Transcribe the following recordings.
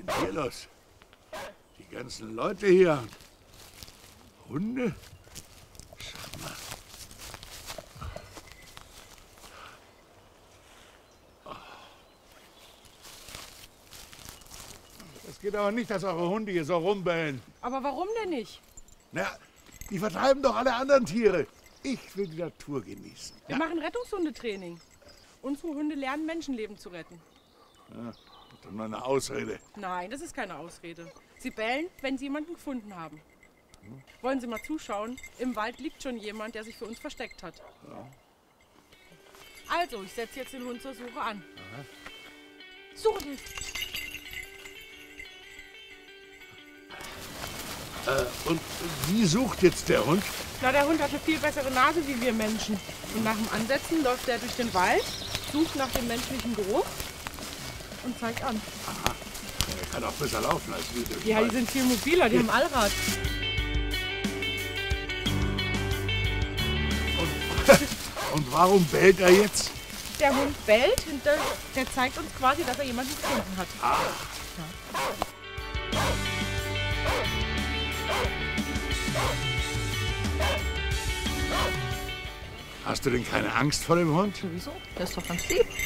denn hier los? Die ganzen Leute hier. Hunde? Schau mal. Es geht aber nicht, dass eure Hunde hier so rumbellen. Aber warum denn nicht? Na, die vertreiben doch alle anderen Tiere. Ich will die Natur genießen. Wir machen Rettungshundetraining. Unsere Hunde lernen, Menschenleben zu retten. Ja, das ist nur eine Ausrede. Nein, das ist keine Ausrede. Sie bellen, wenn sie jemanden gefunden haben. Wollen Sie mal zuschauen? Im Wald liegt schon jemand, der sich für uns versteckt hat. Ja. Also, ich setze jetzt den Hund zur Suche an. Suche! Und wie sucht jetzt der Hund? Na, der Hund hat eine viel bessere Nase wie wir Menschen. Und nach dem Ansetzen läuft er durch den Wald, sucht nach dem menschlichen Geruch und zeigt an. Aha, er kann auch besser laufen als wir. Ja, die sind viel mobiler, die haben Allrad. Und warum bellt er jetzt? Der Hund bellt und der zeigt uns quasi, dass er jemanden gefunden hat. Ach. Ja. Hast du denn keine Angst vor dem Hund? Wieso? Der ist doch ganz lieb.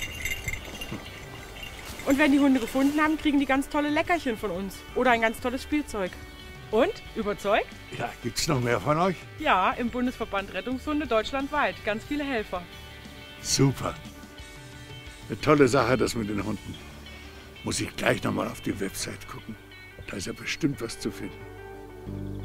Und wenn die Hunde gefunden haben, kriegen die ganz tolle Leckerchen von uns. Oder ein ganz tolles Spielzeug. Und? Überzeugt? Ja, gibt's noch mehr von euch? Ja, im Bundesverband Rettungshunde deutschlandweit. Ganz viele Helfer. Super. Eine tolle Sache, das mit den Hunden. Muss ich gleich nochmal auf die Website gucken. Da ist ja bestimmt was zu finden.